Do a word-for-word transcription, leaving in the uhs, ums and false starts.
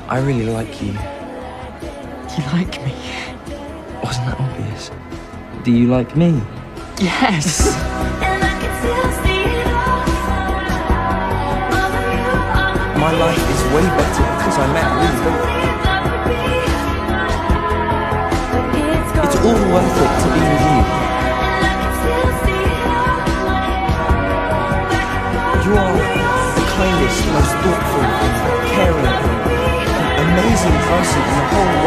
I really like you. You like me? Wasn't that obvious? Do you like me? Yes! My life is way better because I met you. It's all worth it to be with you. You are the kindest, most thoughtful, caring, and amazing person in the whole world.